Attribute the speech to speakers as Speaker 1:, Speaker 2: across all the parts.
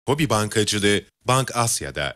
Speaker 1: Hobi bankacılığı Bank Asya'da.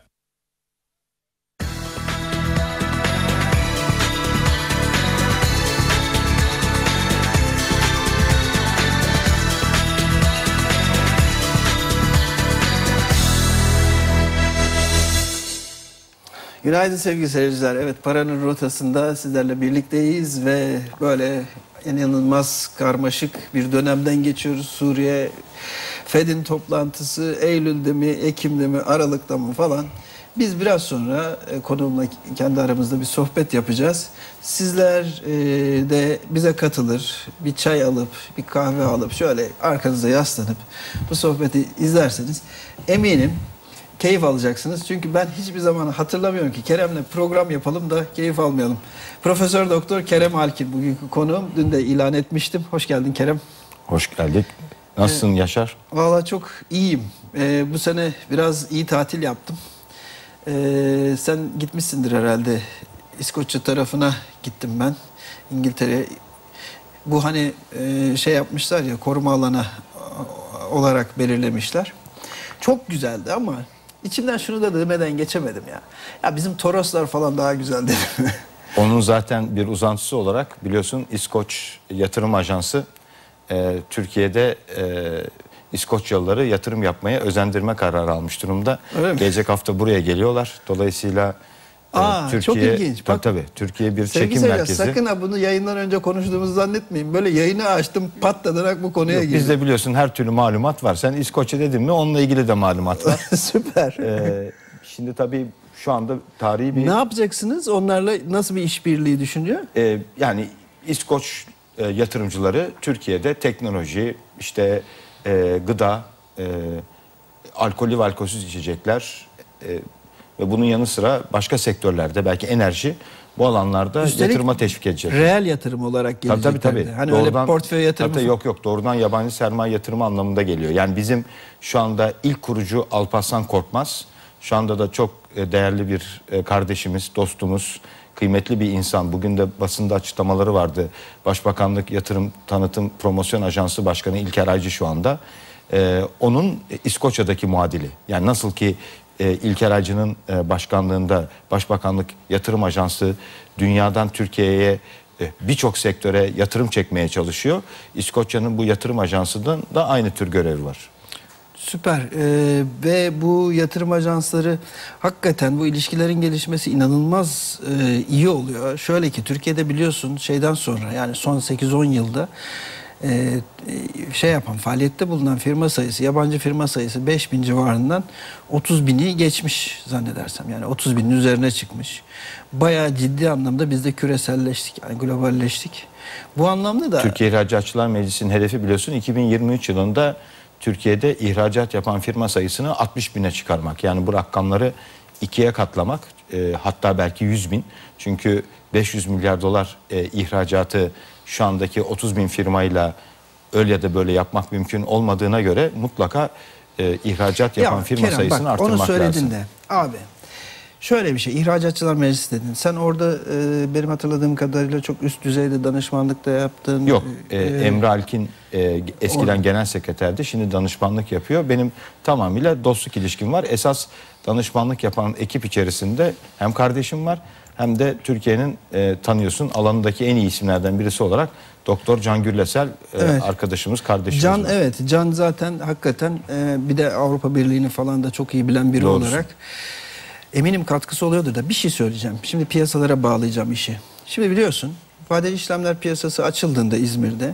Speaker 2: Günaydın sevgili seyirciler. Evet, Paranın Rotası'nda sizlerle birlikteyiz ve böyle inanılmaz karmaşık bir dönemden geçiyoruz. Suriye, Fed'in toplantısı Eylül'de mi, Ekim'de mi, Aralık'ta mı falan. Biz biraz sonra konuğumla kendi aramızda bir sohbet yapacağız. Sizler de bize katılır, bir çay alıp, bir kahve alıp şöyle arkanıza yaslanıp bu sohbeti izlerseniz eminim keyif alacaksınız. Çünkü ben hiçbir zaman hatırlamıyorum ki Kerem'le program yapalım da keyif almayalım. Profesör Doktor Kerem Alkin bugünkü konuğum. Dün de ilan etmiştim. Hoş geldin Kerem.
Speaker 3: Hoş geldik. Nasılsın Yaşar?
Speaker 2: Vallahi çok iyiyim. Bu sene biraz iyi tatil yaptım. Sen gitmişsindir herhalde. İskoçya tarafına gittim ben. İngiltere. Bu hani şey yapmışlar ya, koruma alanı olarak belirlemişler. Çok güzeldi ama içimden şunu da demeden geçemedim ya. Ya bizim Toroslar falan daha güzel dedim.
Speaker 3: Onun zaten bir uzantısı olarak biliyorsun İskoç Yatırım Ajansı Türkiye'de İskoçyalıları yatırım yapmaya özendirme kararı almış durumda. Gelecek hafta buraya geliyorlar. Dolayısıyla Türkiye,
Speaker 2: çok ilginç. Bak,
Speaker 3: tabii Türkiye bir çekim merkezi.
Speaker 2: Sakın bunu yayından önce konuştuğumuzu zannetmeyin. Böyle yayını açtım patlanarak bu konuya girdim.
Speaker 3: Bizde biliyorsun her türlü malumat var. Sen İskoçya dedin mi onunla ilgili de malumat var.
Speaker 2: Süper.
Speaker 3: Şimdi tabii şu anda tarihi bir...
Speaker 2: Ne yapacaksınız? Onlarla nasıl bir işbirliği düşünüyor?
Speaker 3: Yani İskoç yatırımcıları Türkiye'de teknoloji, işte gıda, alkollü ve alkolsüz içecekler ve bunun yanı sıra başka sektörlerde belki enerji, bu alanlarda yatırıma teşvik edecek.
Speaker 2: Reel yatırım olarak gelecek.
Speaker 3: Tabii.
Speaker 2: Hani doğrudan, öyle portföy yatırımı.
Speaker 3: Yok doğrudan yabancı sermaye yatırımı anlamında geliyor. Yani bizim şu anda ilk kurucu Alparslan Korkmaz, şu anda da çok değerli bir kardeşimiz, dostumuz, kıymetli bir insan. Bugün de basında açıklamaları vardı. Başbakanlık Yatırım Tanıtım Promosyon Ajansı Başkanı İlker Aycı şu anda. Onun İskoçya'daki muadili. Yani nasıl ki İlker Aycı'nın başkanlığında Başbakanlık Yatırım Ajansı dünyadan Türkiye'ye birçok sektöre yatırım çekmeye çalışıyor. İskoçya'nın bu yatırım ajansının da aynı tür görevi var.
Speaker 2: Süper. Ve bu yatırım ajansları hakikaten bu ilişkilerin gelişmesi inanılmaz iyi oluyor. Şöyle ki Türkiye'de biliyorsun şeyden sonra yani son 8-10 yılda faaliyette bulunan firma sayısı, yabancı firma sayısı 5.000 civarından 30.000'i geçmiş zannedersem. Yani 30.000'in üzerine çıkmış. Bayağı ciddi anlamda biz de küreselleştik, yani globalleştik. Bu anlamda da...
Speaker 3: Türkiye İhracatçılar Meclisi'nin hedefi biliyorsun 2023 yılında Türkiye'de ihracat yapan firma sayısını 60.000'e çıkarmak. Yani bu rakamları ikiye katlamak, hatta belki 100.000. Çünkü 500 milyar dolar ihracatı şu andaki 30.000 firmayla öyle ya da böyle yapmak mümkün olmadığına göre mutlaka ihracat yapan firma
Speaker 2: Kerem,
Speaker 3: sayısını artırmak lazım.
Speaker 2: Onu söyledin de abi. Şöyle bir şey, İhracatçılar Meclisi dedin. Sen orada benim hatırladığım kadarıyla çok üst düzeyde danışmanlık da yaptın.
Speaker 3: Yok, Emre Alkin eskiden genel sekreterdi, şimdi danışmanlık yapıyor. Benim tamamıyla dostluk ilişkim var. Esas danışmanlık yapan ekip içerisinde hem kardeşim var hem de Türkiye'nin tanıyorsun alanındaki en iyi isimlerden birisi olarak Doktor Can Gürlesel arkadaşımız, kardeşimiz.
Speaker 2: Can zaten hakikaten bir de Avrupa Birliği'ni falan da çok iyi bilen biri olarak eminim katkısı oluyordur da bir şey söyleyeceğim. Şimdi piyasalara bağlayacağım işi. Şimdi biliyorsun vadeli işlemler piyasası açıldığında İzmir'de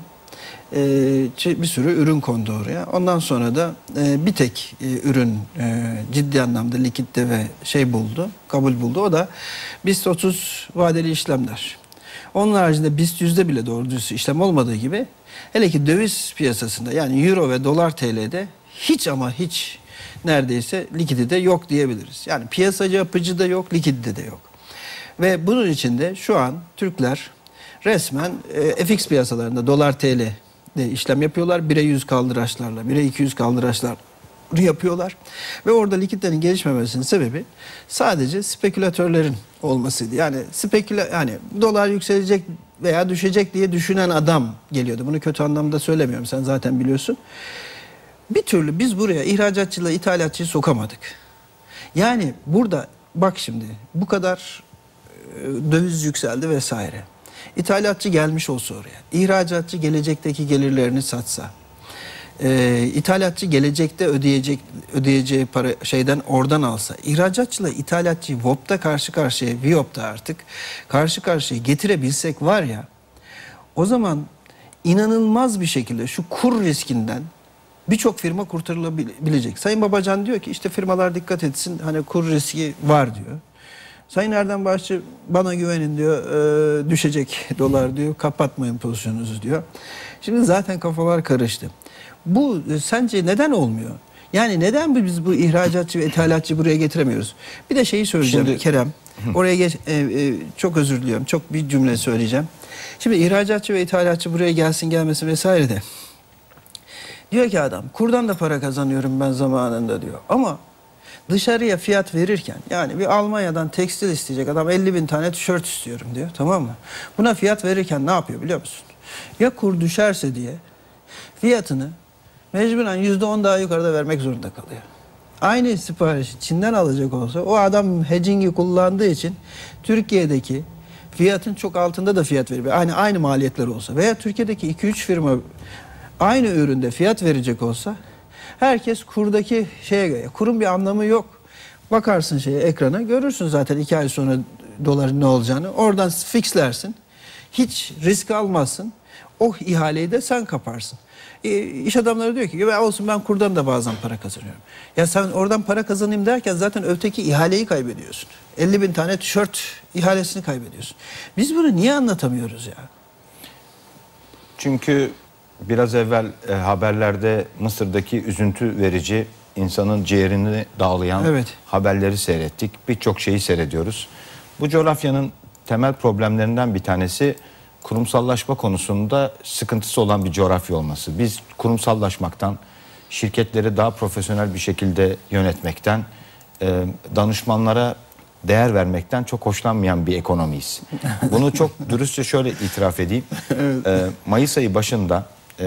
Speaker 2: bir sürü ürün kondu oraya. Ondan sonra da bir tek ürün ciddi anlamda likitte ve kabul buldu. O da BIST 30 vadeli işlemler. Onun haricinde BIST 100'de bile doğru düz işlem olmadığı gibi hele ki döviz piyasasında yani Euro ve Dolar TL'de hiç ama hiç neredeyse likidite yok diyebiliriz. Yani piyasacı yapıcı da yok, likidite de yok. Ve bunun içinde şu an Türkler resmen FX piyasalarında Dolar TL'de işlem yapıyorlar. 1'e 100 kaldıraçlarla, 1'e 200 kaldıraçlar yapıyorlar. Ve orada likiditenin gelişmemesinin sebebi sadece spekülatörlerin olmasıydı. Yani dolar yükselecek veya düşecek diye düşünen adam geliyordu. Bunu kötü anlamda söylemiyorum. Sen zaten biliyorsun. Bir türlü biz buraya ihracatçıyla ithalatçıyı sokamadık. Yani burada bak şimdi bu kadar döviz yükseldi vesaire. İthalatçı gelmiş olsa oraya, ihracatçı gelecekteki gelirlerini satsa, ithalatçı gelecekte ödeyeceği para şeyden oradan alsa, ihracatçıyla ithalatçıyı VOP'ta karşı karşıya, VİOP'ta artık karşı karşıya getirebilsek var ya, o zaman inanılmaz bir şekilde şu kur riskinden birçok firma kurtarılabilecek. Sayın Babacan diyor ki işte firmalar dikkat etsin, hani kur riski var diyor. Sayın Erdem Başçı bana güvenin diyor, düşecek dolar diyor, kapatmayın pozisyonunuzu diyor. Şimdi zaten kafalar karıştı. Bu sence neden olmuyor? Yani neden biz bu ihracatçı ve ithalatçı buraya getiremiyoruz? Bir de şeyi söyleyeceğim şimdi, Kerem. Oraya geç, çok özür diliyorum. Çok bir cümle söyleyeceğim. Şimdi ihracatçı ve ithalatçı buraya gelsin gelmesin vesaire de. Diyor ki adam kurdan da para kazanıyorum ben zamanında diyor. Ama dışarıya fiyat verirken yani bir Almanya'dan tekstil isteyecek adam 50.000 tane tişört istiyorum diyor, tamam mı? Buna fiyat verirken ne yapıyor biliyor musun? Ya kur düşerse diye fiyatını mecburen %10 daha yukarıda vermek zorunda kalıyor. Aynı siparişi Çin'den alacak olsa o adam hedging'i kullandığı için Türkiye'deki fiyatın çok altında da fiyat veriyor. Aynı maliyetler olsa veya Türkiye'deki 2-3 firma aynı üründe fiyat verecek olsa herkes kurdaki şeye göre. Kurun bir anlamı yok. Bakarsın ekrana görürsün zaten 2 ay sonra doların ne olacağını. Oradan fixlersin. Hiç risk almazsın. O ihaleyi de sen kaparsın. İş adamları diyor ki olsun ben kurdan da bazen para kazanıyorum. Ya sen oradan para kazanayım derken zaten öteki ihaleyi kaybediyorsun. 50.000 tane tişört ihalesini kaybediyorsun. Biz bunu niye anlatamıyoruz ya?
Speaker 3: Çünkü biraz evvel haberlerde Mısır'daki üzüntü verici, insanın ciğerini dağlayan haberleri seyrettik. Birçok şeyi seyrediyoruz. Bu coğrafyanın temel problemlerinden bir tanesi kurumsallaşma konusunda sıkıntısı olan bir coğrafya olması. Biz kurumsallaşmaktan, şirketleri daha profesyonel bir şekilde yönetmekten, danışmanlara değer vermekten çok hoşlanmayan bir ekonomiyiz. Bunu çok dürüstçe şöyle itiraf edeyim. Mayıs ayı başında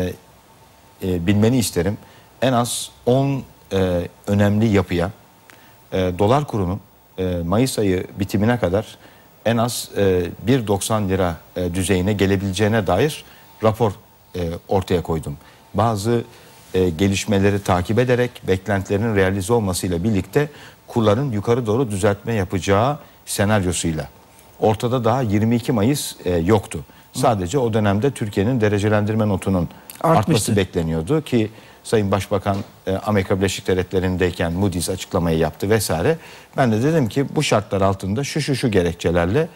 Speaker 3: bilmeni isterim. En az 10 önemli yapıya dolar kurunun Mayıs ayı bitimine kadar en az 1.90 lira düzeyine gelebileceğine dair rapor ortaya koydum. Bazı gelişmeleri takip ederek beklentilerin realize olmasıyla birlikte kurların yukarı doğru düzeltme yapacağı senaryosuyla. Ortada daha 22 Mayıs yoktu. Sadece o dönemde Türkiye'nin derecelendirme notunun artması bekleniyordu ki Sayın Başbakan Amerika Birleşik Devletleri'ndeyken Moody's açıklamayı yaptı vesaire. Ben de dedim ki bu şartlar altında şu gerekçelerle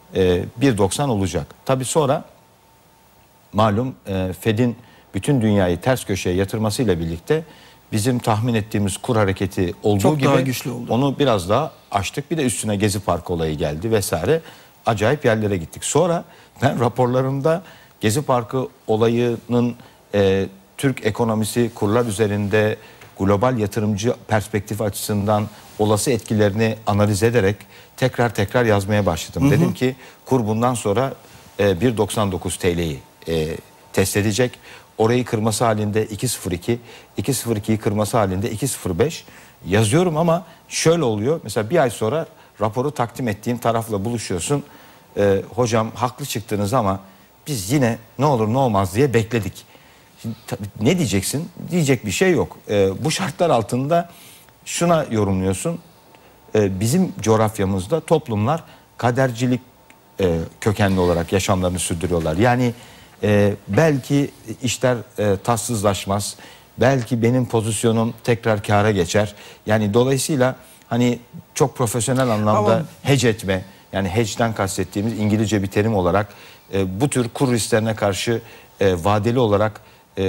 Speaker 3: 1.90 olacak. Tabii sonra malum Fed'in bütün dünyayı ters köşeye yatırmasıyla birlikte bizim tahmin ettiğimiz kur hareketi olduğu
Speaker 2: çok
Speaker 3: gibi
Speaker 2: daha güçlü oldu.
Speaker 3: Onu biraz daha açtık. Bir de üstüne Gezi Parkı olayı geldi vesaire. Acayip yerlere gittik. Sonra ben raporlarımda Gezi Parkı olayının Türk ekonomisi kurlar üzerinde global yatırımcı perspektif açısından olası etkilerini analiz ederek tekrar yazmaya başladım. Dedim ki kur bundan sonra 1.99 TL'yi test edecek. Orayı kırması halinde 2.02, 2.02'yi kırması halinde 2.05 yazıyorum ama şöyle oluyor. Mesela bir ay sonra raporu takdim ettiğim tarafla buluşuyorsun. Hocam haklı çıktınız ama biz yine ne olur ne olmaz diye bekledik. Şimdi, ne diyeceksin? Diyecek bir şey yok. Bu şartlar altında şuna yorumluyorsun. Bizim coğrafyamızda toplumlar kadercilik kökenli olarak yaşamlarını sürdürüyorlar. Yani belki işler tatsızlaşmaz. Belki benim pozisyonum tekrar kâra geçer. Yani dolayısıyla hani çok profesyonel anlamda hedge etme, yani hedge'den kastettiğimiz İngilizce bir terim olarak bu tür kur risklerine karşı vadeli olarak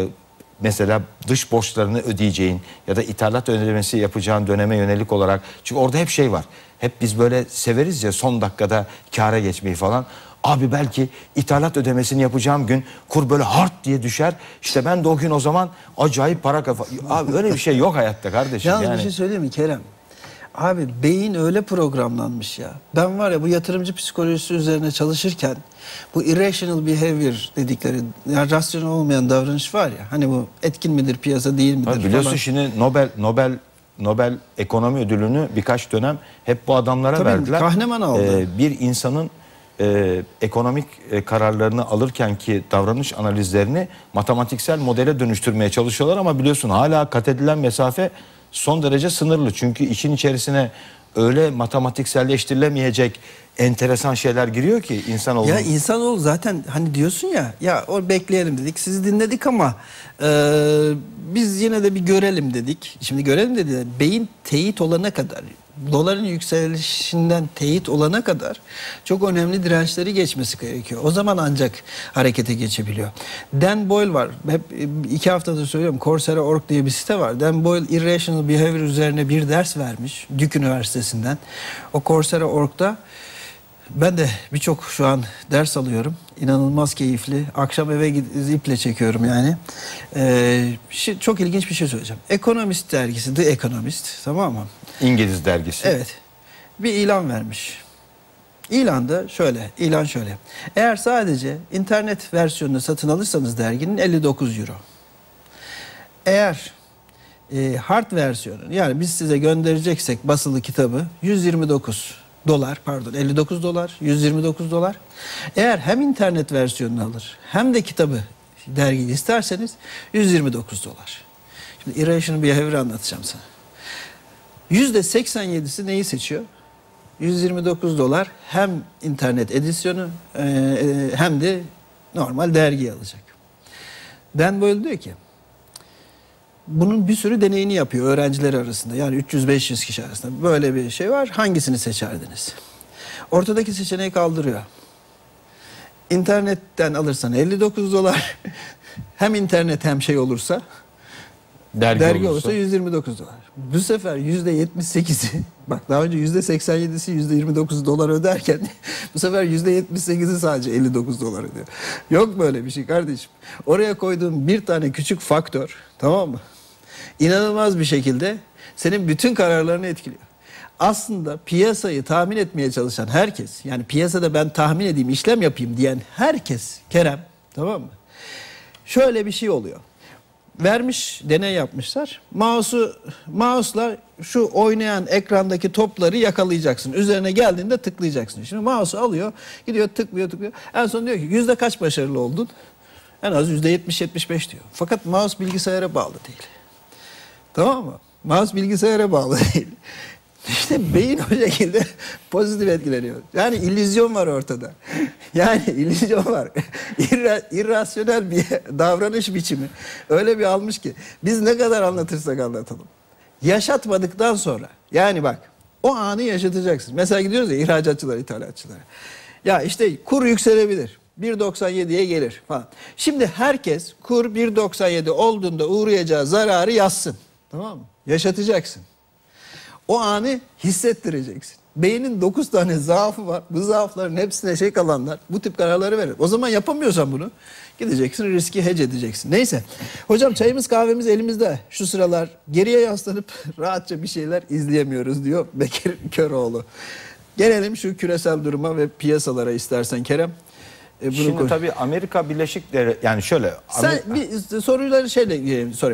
Speaker 3: mesela dış borçlarını ödeyeceğin ya da ithalat ödemesi yapacağın döneme yönelik olarak, çünkü orada hep şey var. Hep biz böyle severiz ya son dakikada kâra geçmeyi falan. Abi belki ithalat ödemesini yapacağım gün kur böyle hard diye düşer. İşte ben de o gün o zaman acayip para kafa... Abi öyle bir şey yok hayatta kardeşim.
Speaker 2: Yalnız bir şey söyleyeyim mi Kerem? Abi beyin öyle programlanmış ya. Ben var ya bu yatırımcı psikolojisi üzerine çalışırken bu irrational behavior dedikleri, yani rasyonel olmayan davranış var ya. Hani bu etkin midir piyasa değil midir
Speaker 3: Tabii biliyorsun
Speaker 2: falan.
Speaker 3: şimdi Nobel Ekonomi Ödülünü birkaç dönem hep bu adamlara
Speaker 2: Tabii,
Speaker 3: verdiler.
Speaker 2: Kahneman aldı.
Speaker 3: Bir insanın ekonomik kararlarını alırken ki davranış analizlerini matematiksel modele dönüştürmeye çalışıyorlar ama biliyorsun hala kat edilen mesafe son derece sınırlı. Çünkü işin içerisine öyle matematikselleştirilemeyecek enteresan şeyler giriyor ki insanoğlu.
Speaker 2: Ya insanoğlu zaten hani diyorsun ya o bekleyelim dedik, sizi dinledik ama biz yine de bir görelim dedik. Şimdi görelim dedi. Beyin teyit olana kadar, doların yükselişinden teyit olana kadar çok önemli dirençleri geçmesi gerekiyor. O zaman ancak harekete geçebiliyor. Dan Boyle var. Hep 2 haftadır söylüyorum. Coursera.org diye bir site var. Dan Boyle Irrational Behavior üzerine bir ders vermiş. Duke Üniversitesi'nden. O Coursera.org'da ben de birçok şu an ders alıyorum. İnanılmaz keyifli. Akşam eve iple çekiyorum yani. Çok ilginç bir şey söyleyeceğim. Economist dergisi, The Economist, tamam mı?
Speaker 3: İngiliz dergisi.
Speaker 2: Evet. Bir ilan vermiş. İlan şöyle. Eğer sadece internet versiyonunu satın alırsanız derginin 59 euro. Eğer hard versiyonu, yani biz size göndereceksek basılı kitabı 129 dolar, pardon 59 dolar, 129 dolar. Eğer hem internet versiyonunu alır hem de kitabı, dergiyi isterseniz 129 dolar. Şimdi Irrational Behavior anlatacağım sana. %87'si neyi seçiyor? 129 dolar hem internet edisyonu hem de normal dergiyi alacak. Dan Boyle diyor ki bunun bir sürü deneyini yapıyor öğrenciler arasında. Yani 300-500 kişi arasında. Böyle bir şey var. Hangisini seçerdiniz? Ortadaki seçeneği kaldırıyor. İnternetten alırsan 59 dolar. Hem internet hem şey olursa, dergi olursa 129 dolar. Bu sefer %78'i, bak daha önce %87'si 129 dolar öderken bu sefer %78'i sadece 59 dolar ödüyor. Yok böyle bir şey kardeşim. Oraya koyduğum bir tane küçük faktör, tamam mı? İnanılmaz bir şekilde senin bütün kararlarını etkiliyor. Aslında piyasayı tahmin etmeye çalışan herkes, yani piyasada ben tahmin edeyim, işlem yapayım diyen herkes, Kerem, tamam mı? Şöyle bir şey oluyor. Vermiş, deney yapmışlar. Mouse'la şu oynayan ekrandaki topları yakalayacaksın. Üzerine geldiğinde tıklayacaksın. Şimdi mouse'u alıyor, gidiyor tıklıyor. En son diyor ki yüzde kaç başarılı oldun? En az %70-75 diyor. Fakat mouse bilgisayara bağlı değil. Tamam mı? Mouse bilgisayara bağlı değil. İşte beyin o şekilde pozitif etkileniyor. Yani illüzyon var ortada. Yani illüzyon var. İrrasyonel bir davranış biçimi. Öyle bir almış ki biz ne kadar anlatırsak anlatalım. Yaşatmadıktan sonra, yani bak o anı yaşatacaksın. Mesela gidiyoruz ya ihracatçılar, ithalatçılara. Ya işte kur yükselebilir. 1.97'ye gelir falan. Şimdi herkes kur 1.97 olduğunda uğrayacağı zararı yazsın. Tamam mı? Yaşatacaksın. O anı hissettireceksin. Beynin 9 tane zaafı var. Bu zaafların hepsine kalanlar bu tip kararları verir. O zaman yapamıyorsan bunu gideceksin, riski hedge edeceksin. Neyse. Hocam çayımız kahvemiz elimizde. Şu sıralar geriye yaslanıp rahatça bir şeyler izleyemiyoruz diyor Bekir Köroğlu. Gelelim şu küresel duruma ve piyasalara istersen Kerem.
Speaker 3: Şimdi tabii Amerika Birleşik Devletleri, yani şöyle.
Speaker 2: Sen bir soruları sorayım.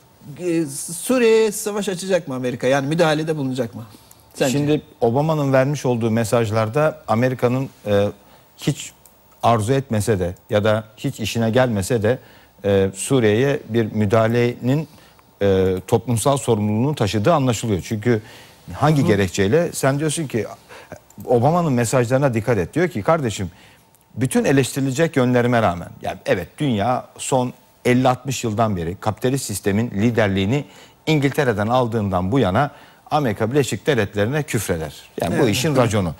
Speaker 2: Suriye'ye savaş açacak mı Amerika? Yani müdahalede bulunacak mı? Sence?
Speaker 3: Şimdi Obama'nın vermiş olduğu mesajlarda Amerika'nın hiç arzu etmese de ya da hiç işine gelmese de Suriye'ye bir müdahalenin toplumsal sorumluluğunu taşıdığı anlaşılıyor. Çünkü hangi gerekçeyle? Sen diyorsun ki Obama'nın mesajlarına dikkat et. Diyor ki kardeşim bütün eleştirilecek yönlerime rağmen, yani evet dünya son 50-60 yıldan beri kapitalist sistemin liderliğini İngiltere'den aldığından bu yana Amerika Birleşik Devletleri'ne küfreder. Yani bu işin raconu.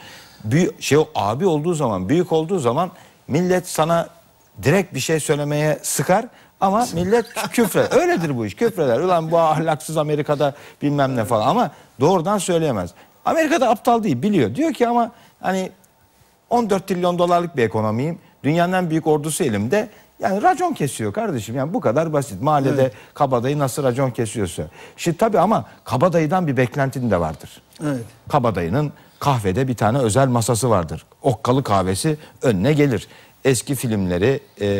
Speaker 3: Abi olduğu zaman, büyük olduğu zaman millet sana direkt bir şey söylemeye sıkar ama millet küfreder. Öyledir bu iş. Küfreder. Ulan bu ahlaksız Amerika'da bilmem ne falan ama doğrudan söyleyemez. Amerika'da aptal değil, biliyor. Diyor ki ama hani 14 trilyon dolarlık bir ekonomiyim. Dünyanın en büyük ordusu elimde. Yani racon kesiyor kardeşim. Yani bu kadar basit. Mahallede
Speaker 2: Evet.
Speaker 3: kabadayı nasıl racon kesiyorsa. Şimdi tabii ama kabadayıdan bir beklentin de vardır.
Speaker 2: Evet.
Speaker 3: Kabadayının kahvede bir tane özel masası vardır. Okkalı kahvesi önüne gelir. Eski filmleri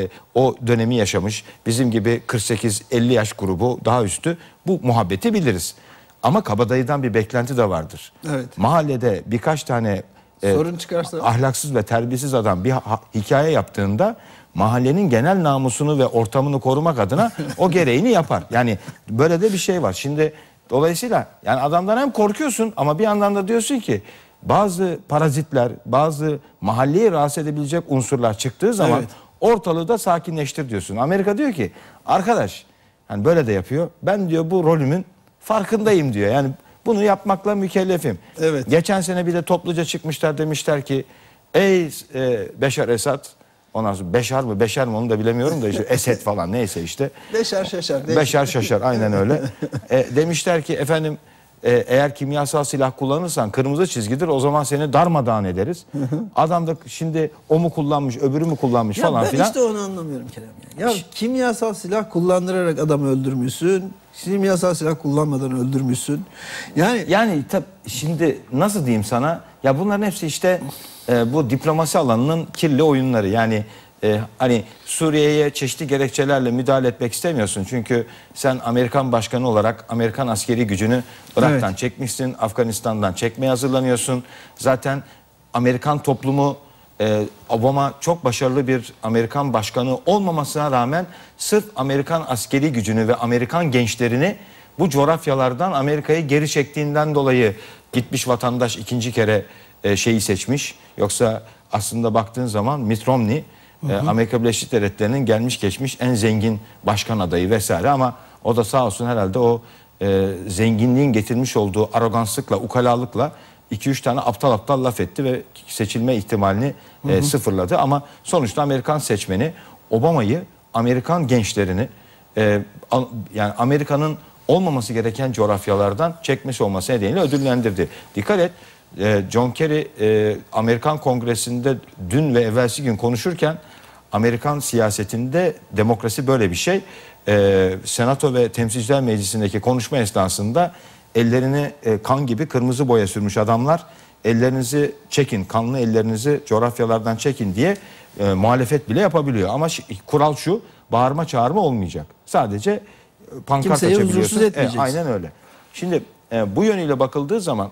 Speaker 3: o dönemi yaşamış bizim gibi 48-50 yaş grubu daha üstü bu muhabbeti biliriz. Ama kabadayıdan bir beklenti de vardır.
Speaker 2: Evet.
Speaker 3: Mahallede birkaç tane
Speaker 2: Sorun çıkarsa
Speaker 3: ahlaksız ve terbiyesiz adam bir hikaye yaptığında mahallenin genel namusunu ve ortamını korumak adına o gereğini yapar. Yani böyle de bir şey var. Şimdi dolayısıyla yani adamdan hem korkuyorsun ama bir yandan da diyorsun ki bazı parazitler, bazı mahalleyi rahatsız edebilecek unsurlar çıktığı zaman
Speaker 2: Evet.
Speaker 3: ortalığı da sakinleştir diyorsun. Amerika diyor ki arkadaş hani böyle de yapıyor. Ben diyor bu rolümün farkındayım diyor. Yani bunu yapmakla mükellefim.
Speaker 2: Evet.
Speaker 3: Geçen sene bir de topluca çıkmışlar demişler ki ey Beşar Esad, ondan sonra Beşer mi onu da bilemiyorum da işte Esed falan neyse işte.
Speaker 2: Beşer şaşar.
Speaker 3: Beşer şaşar aynen öyle. Demişler ki efendim eğer kimyasal silah kullanırsan kırmızı çizgidir o zaman seni darmadağın ederiz. Adam da şimdi o mu kullanmış öbürü mü kullanmış
Speaker 2: Ya
Speaker 3: falan
Speaker 2: ben
Speaker 3: filan.
Speaker 2: işte onu anlamıyorum Kerem ya. Ya kimyasal silah kullandırarak adamı öldürmüşsün. Kimyasal silah kullanmadan öldürmüşsün. Yani
Speaker 3: Şimdi nasıl diyeyim sana ya bunların hepsi işte bu diplomasi alanının kirli oyunları. Yani hani Suriye'ye çeşitli gerekçelerle müdahale etmek istemiyorsun. Çünkü sen Amerikan başkanı olarak Amerikan askeri gücünü Irak'tan
Speaker 2: Evet.
Speaker 3: çekmişsin. Afganistan'dan çekmeye hazırlanıyorsun. Zaten Amerikan toplumu Obama çok başarılı bir Amerikan başkanı olmamasına rağmen sırf Amerikan askeri gücünü ve Amerikan gençlerini bu coğrafyalardan Amerika'ya geri çektiğinden dolayı gitmiş vatandaş ikinci kere şeyi seçmiş. Yoksa aslında baktığın zaman Mitt Romney Amerika Birleşik Devletleri'nin gelmiş geçmiş en zengin başkan adayı vesaire ama o da sağ olsun herhalde o zenginliğin getirmiş olduğu aroganslıkla, ukalalıkla 2-3 tane aptal laf etti ve seçilme ihtimalini sıfırladı. Ama sonuçta Amerikan seçmeni Obama'yı, Amerikan gençlerini yani Amerika'nın olmaması gereken coğrafyalardan çekmesi olması nedeniyle ödüllendirdi. Dikkat et John Kerry Amerikan Kongresi'nde dün ve evvelsi gün konuşurken Amerikan siyasetinde demokrasi böyle bir şey. Senato ve Temsilciler Meclisi'ndeki konuşma esnasında ellerini kan gibi kırmızı boya sürmüş adamlar ellerinizi çekin, kanlı ellerinizi coğrafyalardan çekin diye muhalefet bile yapabiliyor. Ama kural şu, bağırma çağırma olmayacak. Sadece pankart
Speaker 2: kimseyi
Speaker 3: açabiliyorsun.
Speaker 2: huzursuz etmeyeceksin.
Speaker 3: Aynen öyle. Şimdi bu yönüyle bakıldığı zaman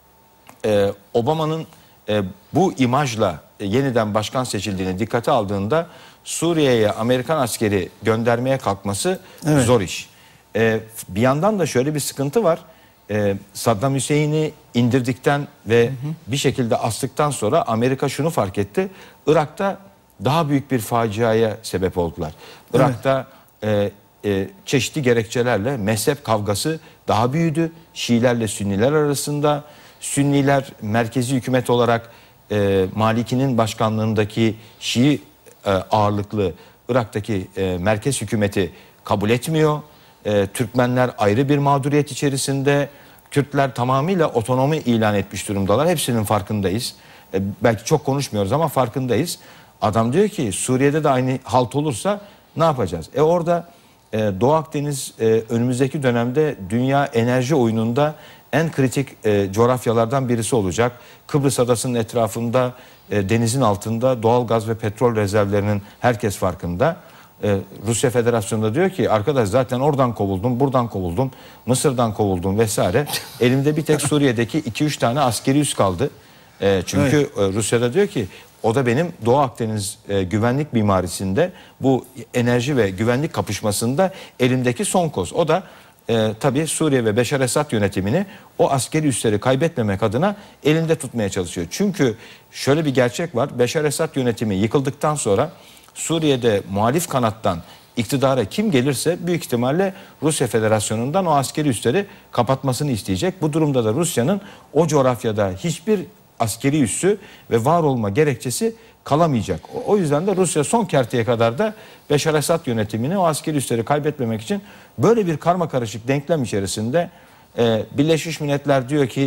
Speaker 3: Obama'nın bu imajla yeniden başkan seçildiğini dikkate aldığında Suriye'ye Amerikan askeri göndermeye kalkması
Speaker 2: Evet.
Speaker 3: zor iş. Bir yandan da şöyle bir sıkıntı var. Saddam Hüseyin'i indirdikten ve bir şekilde astıktan sonra Amerika şunu fark etti. Irak'ta daha büyük bir faciaya sebep oldular. Irak'ta çeşitli gerekçelerle mezhep kavgası daha büyüdü. Şiilerle Sünniler arasında. Sünniler merkezi hükümet olarak Maliki'nin başkanlığındaki Şii ağırlıklı Irak'taki merkez hükümeti kabul etmiyor. Türkmenler ayrı bir mağduriyet içerisinde. Kürtler tamamıyla otonomi ilan etmiş durumdalar. Hepsinin farkındayız. Belki çok konuşmuyoruz ama farkındayız. Adam diyor ki Suriye'de de aynı halt olursa ne yapacağız? Orada Doğu Akdeniz önümüzdeki dönemde dünya enerji oyununda en kritik coğrafyalardan birisi olacak. Kıbrıs Adası'nın etrafında denizin altında doğal gaz ve petrol rezervlerinin herkes farkında. Rusya Federasyonu da diyor ki arkadaş zaten oradan kovuldum, buradan kovuldum, Mısır'dan kovuldum vesaire. Elimde bir tek Suriye'deki 2-3 tane askeri üs kaldı. Çünkü Rusya'da diyor ki o da benim Doğu Akdeniz güvenlik mimarisinde bu enerji ve güvenlik kapışmasında elimdeki son koz. O da tabii Suriye ve Beşar Esad yönetimini o askeri üsleri kaybetmemek adına elinde tutmaya çalışıyor. Çünkü şöyle bir gerçek var. Beşar Esad yönetimi yıkıldıktan sonra Suriye'de muhalif kanattan iktidara kim gelirse büyük ihtimalle Rusya Federasyonu'ndan o askeri üsleri kapatmasını isteyecek. Bu durumda da Rusya'nın o coğrafyada hiçbir askeri üssü ve var olma gerekçesi kalamayacak. O yüzden de Rusya son kerteye kadar da Beşar Esad yönetimini o askeri üsleri kaybetmemek için böyle bir karmakarışık denklem içerisinde Birleşmiş Milletler diyor ki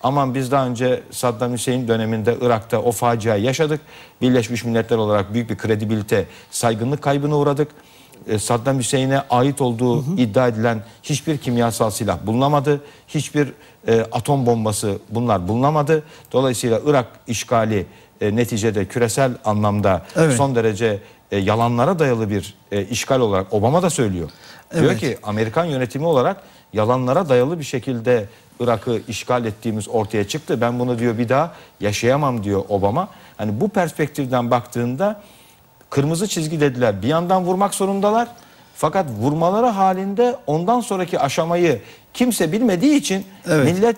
Speaker 3: Aman biz daha önce Saddam Hüseyin döneminde Irak'ta o faciayı yaşadık. Birleşmiş Milletler olarak büyük bir kredibilite, saygınlık kaybına uğradık. Saddam Hüseyin'e ait olduğu iddia edilen hiçbir kimyasal silah bulunamadı. Hiçbir atom bombası bunlar bulunamadı. Dolayısıyla Irak işgali neticede küresel anlamda son derece yalanlara dayalı bir işgal olarak Obama da söylüyor. Diyor ki Amerikan yönetimi olarak yalanlara dayalı bir şekilde Irak'ı işgal ettiğimiz ortaya çıktı. Ben bunu diyor bir daha yaşayamam diyor Obama. Hani bu perspektiften baktığında kırmızı çizgi dediler. Bir yandan vurmak zorundalar. Fakat vurmaları halinde ondan sonraki aşamayı kimse bilmediği için millet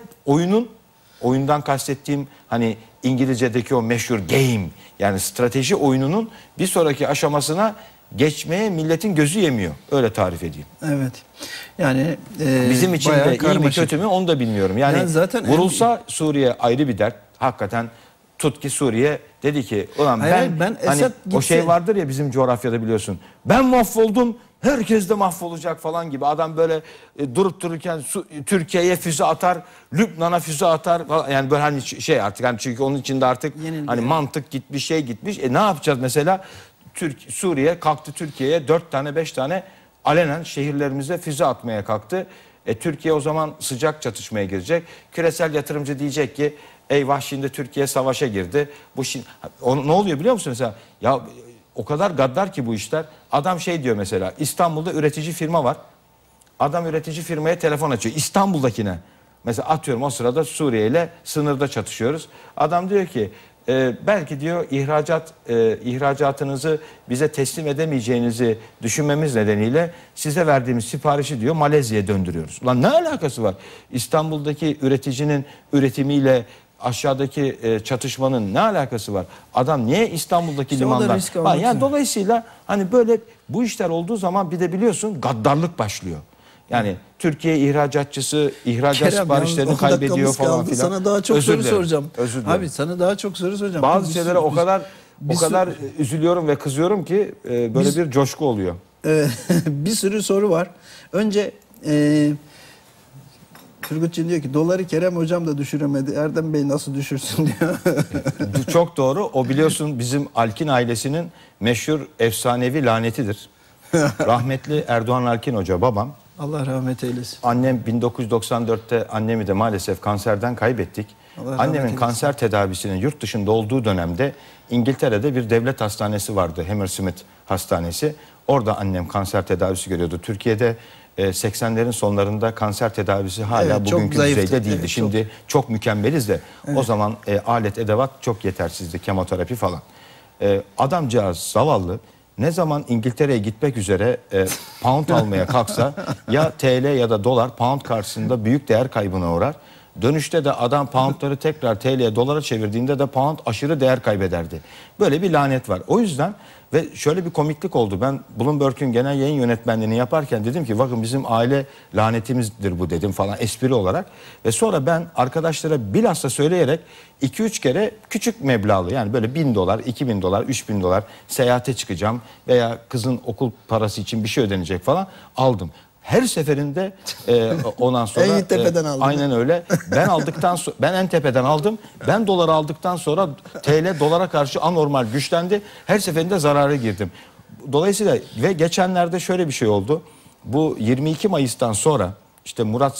Speaker 3: oyundan kastettiğim hani İngilizce'deki o meşhur game yani strateji oyununun bir sonraki aşamasına geçmeye milletin gözü yemiyor. Öyle tarif edeyim.
Speaker 2: Evet. Yani
Speaker 3: bizim için de iyi mi kötü mü onu da bilmiyorum. Yani
Speaker 2: zaten
Speaker 3: vurulsa Suriye ayrı bir dert. Hakikaten tut ki Suriye dedi ki ulan ben hani o şey vardır ya bizim coğrafyada biliyorsun. Ben mahvoldum. Herkes de mahvolacak falan gibi. Adam böyle durup dururken Türkiye'ye füze atar, Lübnan'a füze atar. Yani böyle hani şey artık hani çünkü onun içinde artık hani mantık gitmiş, şey gitmiş. Ne yapacağız mesela? Suriye kalktı Türkiye'ye 4 tane 5 tane alenen şehirlerimize füze atmaya kalktı. Türkiye o zaman sıcak çatışmaya girecek. Küresel yatırımcı diyecek ki eyvah şimdi Türkiye savaşa girdi. Bu ne oluyor biliyor musun mesela? Ya o kadar gaddar ki bu işler. Adam şey diyor mesela İstanbul'da üretici firma var. Adam üretici firmaya telefon açıyor. İstanbul'dakine. Mesela atıyorum o sırada Suriye ile sınırda çatışıyoruz. Adam diyor ki belki diyor ihracatınızı bize teslim edemeyeceğinizi düşünmemiz nedeniyle size verdiğimiz siparişi diyor Malezya'ya döndürüyoruz. Ulan ne alakası var? İstanbul'daki üreticinin üretimiyle aşağıdaki çatışmanın ne alakası var? Adam niye İstanbul'daki
Speaker 2: işte
Speaker 3: limandan? Yani dolayısıyla hani böyle bu işler olduğu zaman bir de biliyorsun gaddarlık başlıyor. Yani Türkiye ihracatçısı ihracat siparişlerini kaybediyor falan filan.
Speaker 2: Sana daha çok soru soracağım.
Speaker 3: Özür dilerim.
Speaker 2: Abi sana daha çok soru soracağım.
Speaker 3: Bazı şeylere o kadar üzülüyorum ve kızıyorum ki böyle bir coşku oluyor.
Speaker 2: Bir sürü soru var. Önce Turgutçin diyor ki doları Kerem hocam da düşüremedi. Erdem Bey nasıl düşürsün diyor.
Speaker 3: Çok doğru. O biliyorsun bizim Alkin ailesinin meşhur efsanevi lanetidir. Rahmetli Erdoğan Alkin Hoca babam.
Speaker 2: Allah rahmet eylesin.
Speaker 3: Annem 1994'te annemi de maalesef kanserden kaybettik. Annemin kanser tedavisinin yurt dışında olduğu dönemde İngiltere'de bir devlet hastanesi vardı. Hammersmith Hastanesi. Orada annem kanser tedavisi görüyordu. Türkiye'de 80'lerin sonlarında kanser tedavisi hala bugünkü düzeyde değildi. Evet, şimdi çok mükemmeliz de o zaman alet edevat çok yetersizdi. Kemoterapi falan. Adamcağız zavallı ne zaman İngiltere'ye gitmek üzere pound almaya kalksa ya TL ya da dolar pound karşısında büyük değer kaybına uğrar. Dönüşte de adam poundları tekrar TL'ye dolara çevirdiğinde de pound aşırı değer kaybederdi. Böyle bir lanet var. O yüzden ve şöyle bir komiklik oldu. Ben Bloomberg'un genel yayın yönetmenliğini yaparken dedim ki bakın bizim aile lanetimizdir bu dedim falan espri olarak. Ve sonra ben arkadaşlara bilhassa söyleyerek 2-3 kere küçük meblağlı yani böyle $1000, $2000, $3000 seyahate çıkacağım veya kızın okul parası için bir şey ödenecek falan aldım. Her seferinde ondan sonra
Speaker 2: en tepeden aldım.
Speaker 3: Aynen öyle. Ben en tepeden aldım. Ben doları aldıktan sonra TL dolara karşı anormal güçlendi. Her seferinde zarara girdim. Dolayısıyla ve geçenlerde şöyle bir şey oldu. Bu 22 Mayıs'tan sonra işte Murat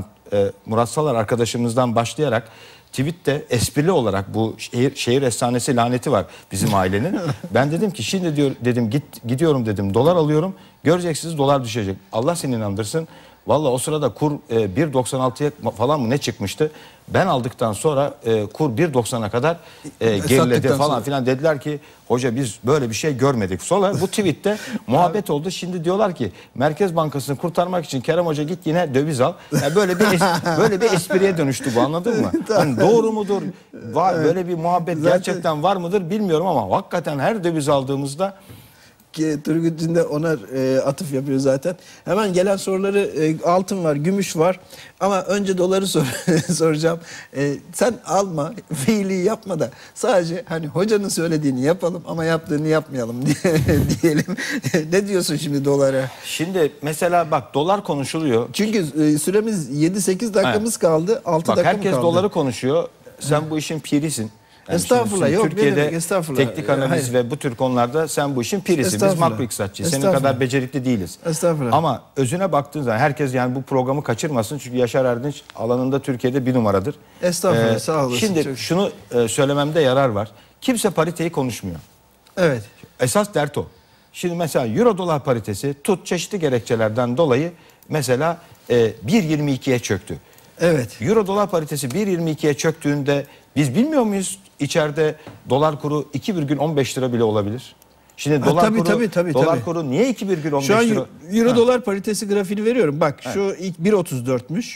Speaker 3: Salar arkadaşımızdan başlayarak tweette esprili olarak bu şehir efsanesi laneti var bizim ailenin. Ben dedim ki şimdi dedim gidiyorum dedim dolar alıyorum. Göreceksiniz dolar düşecek. Allah seni inandırsın. Valla o sırada kur 1.96'ya falan mı ne çıkmıştı? Ben aldıktan sonra kur 1.90'a kadar geriledi falan filan. Dediler ki hoca biz böyle bir şey görmedik. Sonra bu tweette muhabbet oldu. Şimdi diyorlar ki Merkez Bankası'nı kurtarmak için Kerem Hoca git yine döviz al. Yani böyle bir espriye dönüştü bu anladın mı? Yani doğru mudur? Var böyle bir muhabbet gerçekten var mıdır bilmiyorum ama hakikaten her döviz aldığımızda
Speaker 2: Turgut Cinde Onar atıf yapıyor zaten. Hemen gelen soruları altın var, gümüş var. Ama önce doları soracağım. Sen alma, fiili yapma da sadece hani hocanın söylediğini yapalım ama yaptığını yapmayalım diyelim. Ne diyorsun şimdi dolara?
Speaker 3: Şimdi mesela bak dolar konuşuluyor.
Speaker 2: Çünkü süremiz 7-8 dakikamız kaldı. 6
Speaker 3: Bak
Speaker 2: dakika mı
Speaker 3: herkes
Speaker 2: kaldı?
Speaker 3: doları konuşuyor. Sen bu işin pirisin. Yani
Speaker 2: Estağfurullah,
Speaker 3: şimdi
Speaker 2: yok, ne
Speaker 3: Türkiye'de
Speaker 2: demek, estağfurullah.
Speaker 3: teknik analiz
Speaker 2: Hayır.
Speaker 3: ve bu tür konularda sen bu işin pirisi. Biz
Speaker 2: Estağfurullah.
Speaker 3: makro iktisatçıyız. Senin
Speaker 2: Estağfurullah.
Speaker 3: kadar becerikli değiliz.
Speaker 2: Estağfurullah.
Speaker 3: Ama özüne baktığın zaman herkes yani bu programı kaçırmasın. Çünkü Yaşar Erdinç alanında Türkiye'de bir numaradır.
Speaker 2: Estağfurullah, sağ olasın.
Speaker 3: Şimdi
Speaker 2: Çok-
Speaker 3: şunu söylememde yarar var. Kimse pariteyi konuşmuyor.
Speaker 2: Evet.
Speaker 3: Esas dert o. Şimdi mesela euro dolar paritesi tut çeşitli gerekçelerden dolayı mesela 1.22'ye çöktü.
Speaker 2: Evet.
Speaker 3: Euro dolar paritesi 1.22'ye çöktüğünde biz bilmiyor muyuz içeride dolar kuru 2,15 lira bile olabilir. Şimdi dolar
Speaker 2: tabii.
Speaker 3: kuru niye 2,15
Speaker 2: Şu an
Speaker 3: lira?
Speaker 2: euro dolar paritesi grafiğini veriyorum. Bak şu ilk 1.34'müş.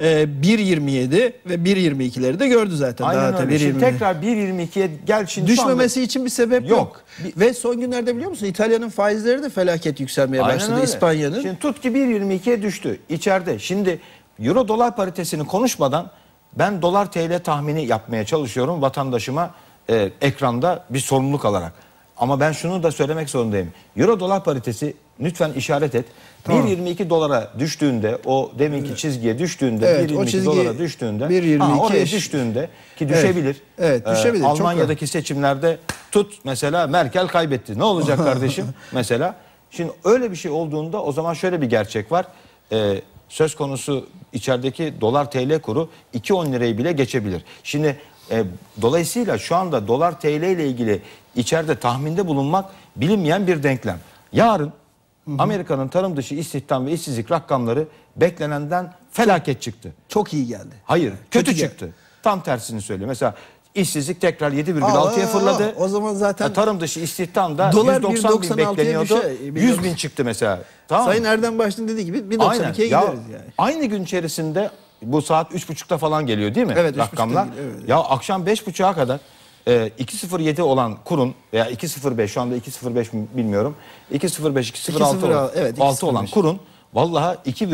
Speaker 2: 1.27 ve 1.22'leri de gördü zaten.
Speaker 3: Aynen
Speaker 2: Daha
Speaker 3: öyle. Şimdi
Speaker 2: 1.20.
Speaker 3: tekrar 1.22'ye gel şimdi.
Speaker 2: Düşmemesi için bir sebep
Speaker 3: Yok.
Speaker 2: yok. Ve son günlerde biliyor musun İtalya'nın faizleri de felaket yükselmeye
Speaker 3: Aynen
Speaker 2: başladı.
Speaker 3: öyle.
Speaker 2: İspanya'nın.
Speaker 3: Şimdi tut ki 1.22'ye düştü içeride. Şimdi euro dolar paritesini konuşmadan ben dolar TL tahmini yapmaya çalışıyorum vatandaşıma ekranda bir sorumluluk alarak. Ama ben şunu da söylemek zorundayım. Euro dolar paritesi lütfen işaret et.
Speaker 2: Tamam.
Speaker 3: 1.22 dolara düştüğünde o deminki çizgiye düştüğünde
Speaker 2: Evet, o
Speaker 3: 1.22
Speaker 2: çizgi
Speaker 3: dolara düştüğünde
Speaker 2: 1.22
Speaker 3: oraya
Speaker 2: eş.
Speaker 3: düştüğünde ki düşebilir.
Speaker 2: Evet, düşebilir. Çok
Speaker 3: Almanya'daki seçimlerde tut mesela Merkel kaybetti. Ne olacak kardeşim mesela? Şimdi öyle bir şey olduğunda o zaman şöyle bir gerçek var. Söz konusu içerideki dolar TL kuru 2.10 lirayı bile geçebilir. Şimdi dolayısıyla şu anda dolar TL ile ilgili içeride tahminde bulunmak bilinmeyen bir denklem. Yarın Amerika'nın tarım dışı istihdam ve işsizlik rakamları beklenenden felaket çıktı.
Speaker 2: Çok iyi geldi.
Speaker 3: Hayır, kötü
Speaker 2: Kötü
Speaker 3: çıktı. Tam tersini söylüyor. Mesela işsizlik tekrar 7,6'ya fırladı.
Speaker 2: O zaman zaten
Speaker 3: tarım dışı istihdam da
Speaker 2: dolar
Speaker 3: 190 bin
Speaker 2: 1.96'ya
Speaker 3: bekleniyordu.
Speaker 2: düşer.
Speaker 3: 100 bin çıktı mesela. Tamam mı?
Speaker 2: Sayın Erdem Baş'ın dediği gibi
Speaker 3: Aynen.
Speaker 2: 1.92'ye
Speaker 3: Ya,
Speaker 2: gideriz yani.
Speaker 3: aynı gün içerisinde bu saat 3.30'da falan geliyor değil mi?
Speaker 2: Evet, 3.30'da
Speaker 3: rakamlar.
Speaker 2: geliyor, evet.
Speaker 3: Ya akşam 5.30'a kadar 2.07 olan kurun veya 2.05 şu anda 2.05 bilmiyorum. 2.05 2.06
Speaker 2: evet,
Speaker 3: 6 olan
Speaker 2: 2.05.
Speaker 3: kurun vallahi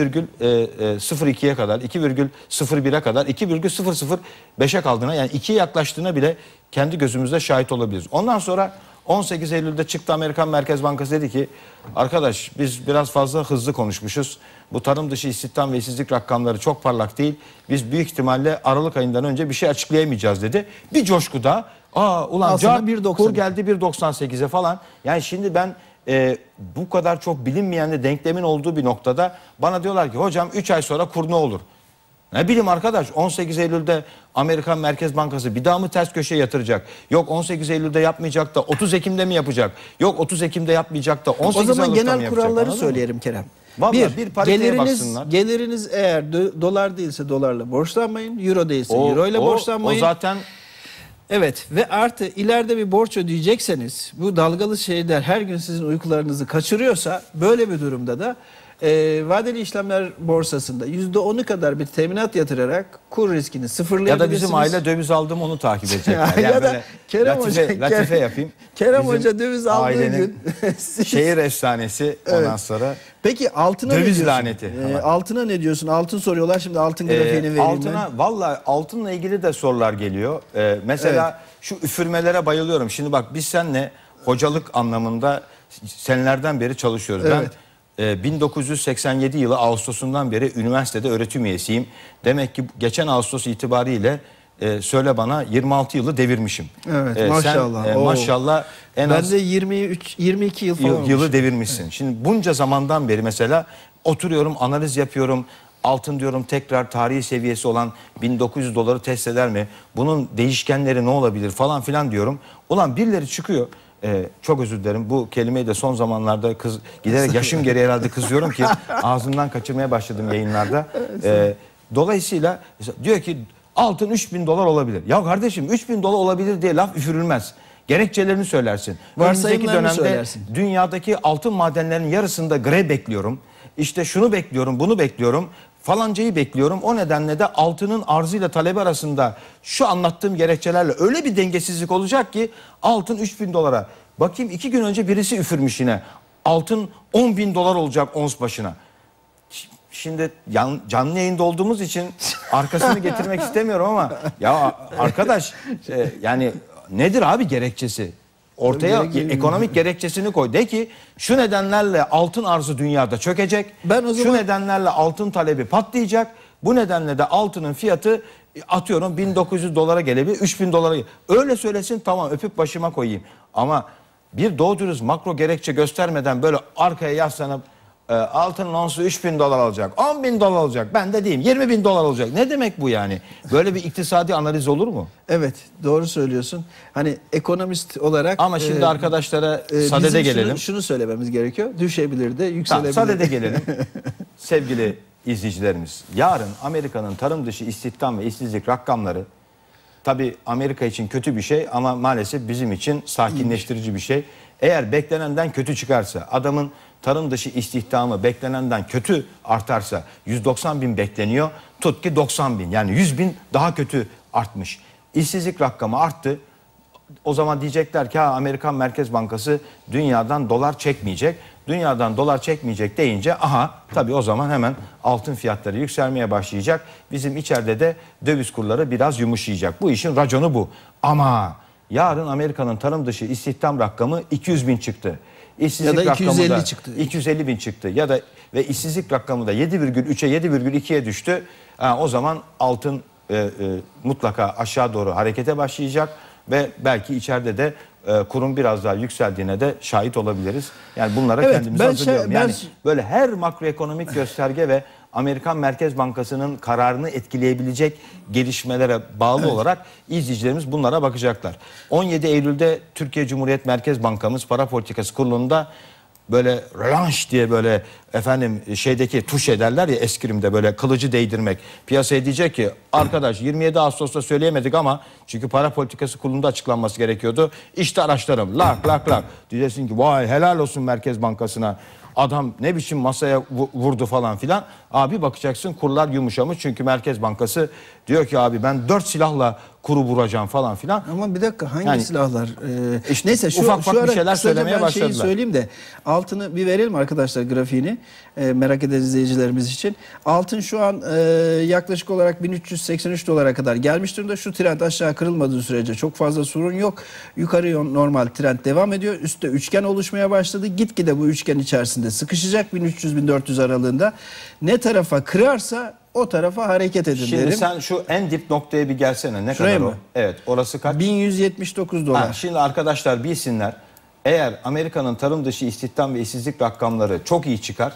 Speaker 3: 2,02'ye kadar 2,01'e kadar 2,005'e kaldığına yani 2'ye yaklaştığına bile kendi gözümüzde şahit olabiliriz. Ondan sonra 18 Eylül'de çıktı Amerikan Merkez Bankası dedi ki arkadaş biz biraz fazla hızlı konuşmuşuz. Bu tarım dışı istihdam ve işsizlik rakamları çok parlak değil. Biz büyük ihtimalle Aralık ayından önce bir şey açıklayamayacağız dedi. Bir coşkuda ulan kur geldi 1.98'e falan. Yani şimdi ben bu kadar çok bilinmeyen de denklemin olduğu bir noktada bana diyorlar ki hocam 3 ay sonra kur ne olur? Ne bileyim arkadaş 18 Eylül'de Amerikan Merkez Bankası bir daha mı ters köşeye yatıracak? Yok 18 Eylül'de yapmayacak da 30 Ekim'de mi yapacak? Yok 30 Ekim'de yapmayacak da 18 Aralık'ta
Speaker 2: O zaman
Speaker 3: mı
Speaker 2: genel
Speaker 3: yapacak?
Speaker 2: kuralları
Speaker 3: Anladın
Speaker 2: söyleyelim
Speaker 3: mı?
Speaker 2: Kerem.
Speaker 3: Vallahi bir pariteye baksınlar.
Speaker 2: Geliriniz eğer dolar değilse dolarla borçlanmayın. Euro değilse euro ile borçlanmayın.
Speaker 3: O zaten
Speaker 2: evet ve artı ileride bir borç ödeyecekseniz bu dalgalı şeyler her gün sizin uykularınızı kaçırıyorsa böyle bir durumda da vadeli işlemler borsasında %10'u kadar bir teminat yatırarak kur riskini sıfırlayabilirsiniz.
Speaker 3: ya da bizim aile döviz aldım onu takip edecekler.
Speaker 2: Ya
Speaker 3: Yani
Speaker 2: da
Speaker 3: böyle
Speaker 2: Kerem Hoca,
Speaker 3: latife yapayım.
Speaker 2: Kerem
Speaker 3: Bizim
Speaker 2: Hoca döviz aldığı
Speaker 3: ailenin
Speaker 2: gün
Speaker 3: şehir efsanesi ondan sonra.
Speaker 2: Peki altına ne
Speaker 3: Döviz
Speaker 2: diyorsun?
Speaker 3: laneti.
Speaker 2: Altına ne diyorsun? Altın soruyorlar. Şimdi altın grafiğini vereyim
Speaker 3: altına vallahi altınla ilgili de sorular geliyor. Mesela şu üfürmelere bayılıyorum. Şimdi bak biz seninle hocalık anlamında senelerden beri çalışıyoruz.
Speaker 2: Evet.
Speaker 3: Ben 1987 yılı Ağustos'undan beri üniversitede öğretim üyesiyim. Demek ki geçen Ağustos itibariyle söyle bana 26 yılı devirmişim.
Speaker 2: Evet, maşallah.
Speaker 3: Sen, maşallah en
Speaker 2: ben
Speaker 3: az
Speaker 2: de 22 yıl falan
Speaker 3: yılı devirmişsin. Şimdi bunca zamandan beri mesela oturuyorum, analiz yapıyorum. Altın diyorum tekrar tarihi seviyesi olan 1900 doları test eder mi? Bunun değişkenleri ne olabilir falan filan diyorum. Ulan birileri çıkıyor. Çok özür dilerim. Bu kelimeyi de son zamanlarda giderek yaşım gereği herhalde kızıyorum ki ağzımdan kaçırmaya başladım yayınlarda. Dolayısıyla diyor ki altın 3000 dolar olabilir. Ya kardeşim 3000 dolar olabilir diye laf üfürülmez. Gerekçelerini söylersin.
Speaker 2: Varsayımlarını söylersin.
Speaker 3: Dünyadaki altın madenlerinin yarısında gre bekliyorum. İşte şunu bekliyorum, bunu bekliyorum. Falancayı bekliyorum. O nedenle de altının arzıyla talebi arasında şu anlattığım gerekçelerle öyle bir dengesizlik olacak ki altın 3000 dolara Bakayım 2 gün önce birisi üfürmüş yine. Altın 10.000 dolar olacak ons başına. Şimdi canlı yayında olduğumuz için arkasını getirmek istemiyorum ama ya arkadaş yani nedir abi gerekçesi? Ortaya ekonomik gerekçesini koy. De ki şu nedenlerle altın arzı dünyada çökecek. Şu nedenlerle altın talebi patlayacak. Bu nedenle de altının fiyatı atıyorum 1900 dolara gelebilir, 3000 dolara gelebilir. Öyle söylesin, tamam, öpüp başıma koyayım. Ama bir doğru dürüst makro gerekçe göstermeden böyle arkaya yaslanıp altının onsu 3000 dolar alacak, 10.000 dolar alacak, ben de diyeyim 20.000 dolar olacak. Ne demek bu yani? Böyle bir iktisadi analiz olur mu?
Speaker 2: Evet, doğru söylüyorsun. Hani ekonomist olarak...
Speaker 3: Ama şimdi arkadaşlara sadede gelelim.
Speaker 2: Şunu söylememiz gerekiyor. Düşebilir de, yükselebilir.
Speaker 3: Sadede gelelim. Sevgili izleyicilerimiz, yarın Amerika'nın tarım dışı istihdam ve işsizlik rakamları tabii Amerika için kötü bir şey ama maalesef bizim için sakinleştirici bir şey. Eğer beklenenden kötü çıkarsa, adamın tarım dışı istihdamı beklenenden kötü artarsa, 190.000 bekleniyor, tut ki 90.000, yani 100.000 daha kötü artmış. İşsizlik rakamı arttı. O zaman diyecekler ki Amerikan Merkez Bankası dünyadan dolar çekmeyecek. Dünyadan dolar çekmeyecek deyince tabii o zaman hemen altın fiyatları yükselmeye başlayacak. Bizim içeride de döviz kurları biraz yumuşayacak. Bu işin raconu bu. Ama yarın Amerika'nın tarım dışı istihdam rakamı 200.000 çıktı. İşsizlik
Speaker 2: ya da 250
Speaker 3: rakamı da
Speaker 2: çıktı.
Speaker 3: 250.000 çıktı. Ya da ve işsizlik rakamı da 7,3'e 7,2'ye düştü. O zaman altın mutlaka aşağı doğru harekete başlayacak ve belki içeride de kurun biraz daha yükseldiğine de şahit olabiliriz. Yani bunlara kendimizi hazırlayalım. Yani böyle her makroekonomik gösterge ve Amerikan Merkez Bankası'nın kararını etkileyebilecek gelişmelere bağlı olarak izleyicilerimiz bunlara bakacaklar. 17 Eylül'de Türkiye Cumhuriyet Merkez Bankamız Para Politikası Kurulu'nda böyle relanş diye böyle şeydeki tuş ederler ya eskrimde, böyle kılıcı değdirmek. Piyasaya diyecek ki arkadaş 27 Ağustos'ta söyleyemedik ama çünkü Para Politikası Kurulu'nda açıklanması gerekiyordu. İşte araçlarım lak lak lak. Diyeceksin ki vay helal olsun Merkez Bankası'na. Adam ne biçim masaya vurdu falan filan. Abi bakacaksın kurlar yumuşamış çünkü Merkez Bankası diyor ki abi ben 4 silahla kuru vuracağım falan filan.
Speaker 2: Ama bir dakika, hangi silahlar?
Speaker 3: İşte
Speaker 2: neyse
Speaker 3: ufak bir şeyler söylemeye başladılar.
Speaker 2: Şeyi söyleyeyim de altını bir verelim arkadaşlar, grafiğini merak eden izleyicilerimiz için. Altın şu an yaklaşık olarak 1383 dolara kadar gelmiş durumda. Şu trend aşağı kırılmadığı sürece çok fazla sorun yok. Yukarı normal trend devam ediyor. Üstte üçgen oluşmaya başladı. Gitgide bu üçgen içerisinde sıkışacak 1300-1400 aralığında. Ne tarafa kırarsa o tarafa hareket edin
Speaker 3: şimdi
Speaker 2: derim.
Speaker 3: sen şu en dip noktaya bir gelsene. Ne
Speaker 2: Şuraya
Speaker 3: kadar
Speaker 2: mı?
Speaker 3: o? Evet, orası kaç?
Speaker 2: 1179 dolar.
Speaker 3: Şimdi arkadaşlar bilsinler. Eğer Amerika'nın tarım dışı istihdam ve işsizlik rakamları çok iyi çıkar.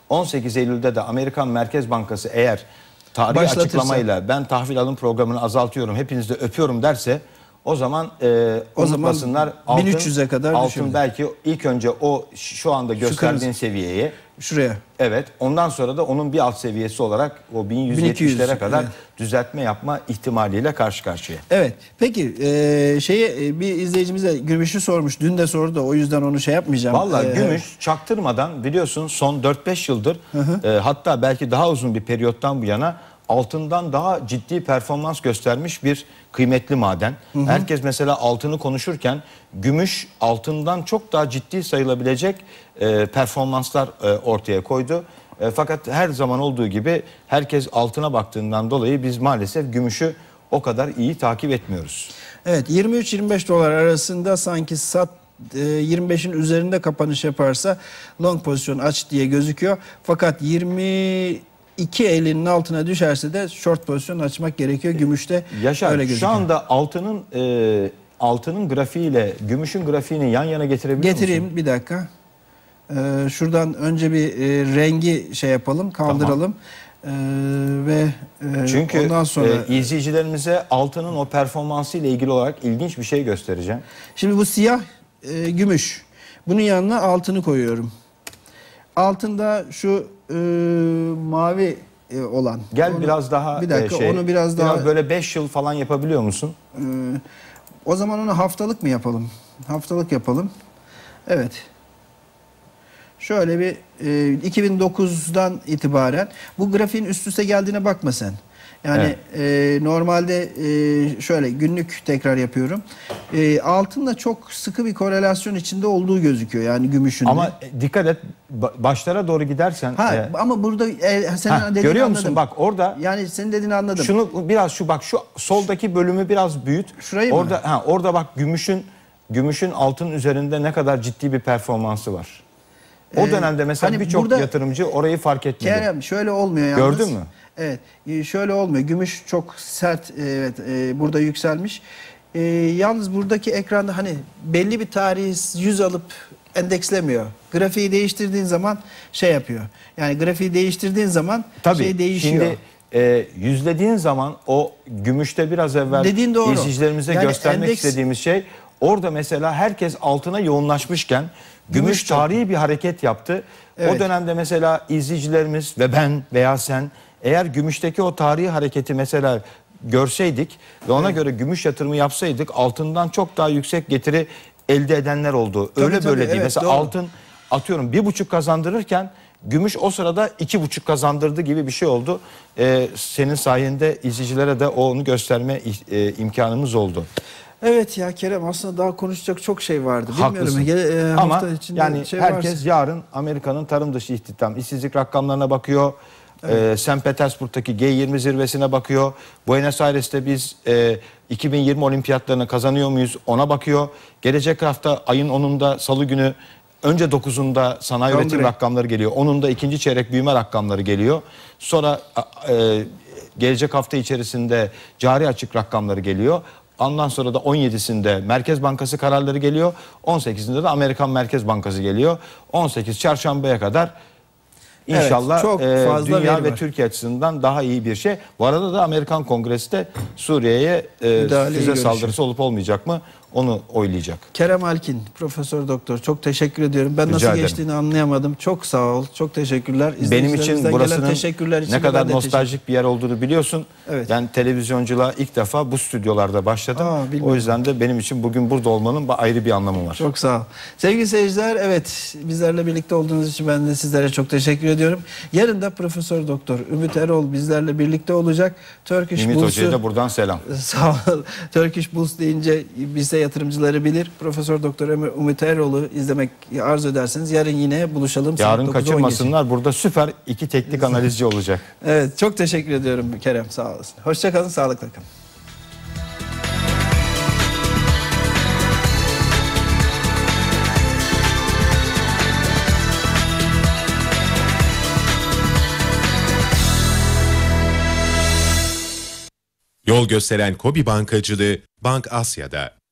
Speaker 3: 18 Eylül'de de Amerikan Merkez Bankası eğer tarihi açıklamayla ben tahvil alım programını azaltıyorum, hepinizi de öpüyorum derse o zaman unutmasınlar,
Speaker 2: 1300'e kadar
Speaker 3: altın
Speaker 2: düşebilir.
Speaker 3: belki ilk önce o şu anda gösterdiğin seviyeye,
Speaker 2: şuraya.
Speaker 3: Evet. Ondan sonra da onun bir alt seviyesi olarak o 1170'lere kadar düzeltme yapma ihtimaliyle karşı karşıya.
Speaker 2: Evet. Peki bir izleyicimize gümüşü sormuş. Dün de sordu da o yüzden onu şey yapmayacağım.
Speaker 3: Vallahi gümüş çaktırmadan biliyorsun son 4-5 yıldır hatta belki daha uzun bir periyottan bu yana altından daha ciddi performans göstermiş bir kıymetli maden. Herkes mesela altını konuşurken gümüş altından çok daha ciddi sayılabilecek performanslar ortaya koydu. Fakat her zaman olduğu gibi herkes altına baktığından dolayı biz maalesef gümüşü o kadar iyi takip etmiyoruz. Evet,
Speaker 2: 23-25 dolar arasında sanki 25'in üzerinde kapanış yaparsa long pozisyon aç diye gözüküyor. Fakat 22.50'nin altına düşerse de short pozisyon açmak gerekiyor. Gümüşte
Speaker 3: Yaşar,
Speaker 2: öyle gözüküyor.
Speaker 3: şu anda altının grafiğiyle gümüşün grafiğini yan yana getirebilir misin?
Speaker 2: Getireyim bir dakika. Şuradan önce bir rengi şey yapalım, kaldıralım. Ve
Speaker 3: çünkü
Speaker 2: ondan sonra
Speaker 3: izleyicilerimize altının o performansı ile ilgili olarak ilginç bir şey göstereceğim.
Speaker 2: Şimdi bu siyah gümüş. Bunun yanına altını koyuyorum. Altında şu mavi olan.
Speaker 3: Gel biraz daha
Speaker 2: bir dakika, onu biraz daha
Speaker 3: böyle 5 yıl falan yapabiliyor musun?
Speaker 2: O zaman onu haftalık mı yapalım? Haftalık yapalım. Evet. Şöyle bir 2009'dan itibaren bu grafiğin üst üste geldiğine bakma sen. Yani normalde şöyle günlük tekrar yapıyorum. Altınla çok sıkı bir korelasyon içinde olduğu gözüküyor yani gümüşün de.
Speaker 3: Ama dikkat et, başlara doğru gidersen.
Speaker 2: Ama burada senin dediğini
Speaker 3: görüyor musun?
Speaker 2: anladım.
Speaker 3: Bak orada.
Speaker 2: Yani senin dediğini anladım.
Speaker 3: Şunu biraz şu soldaki bölümü biraz büyüt.
Speaker 2: Şurayı
Speaker 3: orada,
Speaker 2: mı?
Speaker 3: Orada bak gümüşün altın üzerinde ne kadar ciddi bir performansı var. O dönemde mesela
Speaker 2: hani
Speaker 3: birçok
Speaker 2: burada,
Speaker 3: yatırımcı orayı fark etmedi.
Speaker 2: Kerem şöyle olmuyor yalnız.
Speaker 3: Gördün mü?
Speaker 2: Evet. Şöyle olmuyor. Gümüş çok sert burada yükselmiş. Yalnız buradaki ekranda hani belli bir tarihi yüz alıp endekslemiyor. Grafiği değiştirdiğin zaman şey yapıyor. Yani grafiği değiştirdiğin zaman şey değişiyor.
Speaker 3: Şimdi yüzlediğin zaman o gümüşte biraz evvel izleyicilerimize
Speaker 2: yani
Speaker 3: göstermek istediğimiz şey, orada mesela herkes altına yoğunlaşmışken gümüş tarihi bir hareket yaptı. Evet. O dönemde mesela izleyicilerimiz ve ben veya sen eğer gümüşteki o tarihi hareketi mesela görseydik ve ona göre gümüş yatırımı yapsaydık altından çok daha yüksek getiri elde edenler oldu. Öyle böyle değil. Mesela altın atıyorum 1,5 kazandırırken gümüş o sırada 2,5 kazandırdı gibi bir şey oldu. Senin sayende izleyicilere de onu gösterme imkanımız oldu.
Speaker 2: Evet ya Kerem, aslında daha konuşacak çok şey vardı.
Speaker 3: Haklısın.
Speaker 2: Bilmiyorum.
Speaker 3: Ama yani herkes yarın Amerika'nın tarım dışı istihdam, işsizlik rakamlarına bakıyor. Evet. St. Petersburg'daki G20 zirvesine bakıyor. Buenos Aires'te biz 2020 olimpiyatlarını kazanıyor muyuz ona bakıyor. Gelecek hafta ayın 10'unda salı günü önce 9'unda sanayi üretim rakamları geliyor. 10'unda ikinci çeyrek büyüme rakamları geliyor. Sonra gelecek hafta içerisinde cari açık rakamları geliyor. Ondan sonra da 17'sinde Merkez Bankası kararları geliyor. 18'inde de Amerikan Merkez Bankası geliyor. 18 çarşambaya kadar İnşallah çok fazla dünya ve Türkiye açısından daha iyi bir şey. Bu arada da Amerikan Kongresi de Suriye'ye füze saldırısı olup olmayacak mı onu oylayacak.
Speaker 2: Kerem Alkin, Profesör Doktor, çok teşekkür ediyorum. Ben nasıl geçtiğini anlayamadım. Çok sağ ol, çok teşekkürler.
Speaker 3: Benim için burasının ne kadar nostaljik bir yer olduğunu biliyorsun. Evet. Ben televizyonculuğa ilk defa bu stüdyolarda başladım. O yüzden de benim için bugün burada olmanın ayrı bir anlamı var.
Speaker 2: Çok sağ ol. Sevgili seyirciler, evet, bizlerle birlikte olduğunuz için ben de sizlere çok teşekkür ediyorum. Yarın da Profesör Doktor Ümit Erol bizlerle birlikte olacak.
Speaker 3: Ümit Hoca'ya da buradan selam.
Speaker 2: Sağ ol. Turkish Boost deyince bize yatırımcıları bilir. Profesör Doktor Ümit Erol'u izlemek arzu ederseniz yarın yine buluşalım.
Speaker 3: Yarın kaçırmasınlar. Burada süper iki teknik analizci olacak.
Speaker 2: Evet, çok teşekkür ediyorum Kerem, sağ olasın. Hoşça kalın, sağlıkla kalın.
Speaker 1: Yol gösteren KOBİ Bankacılığı Bank Asya'da.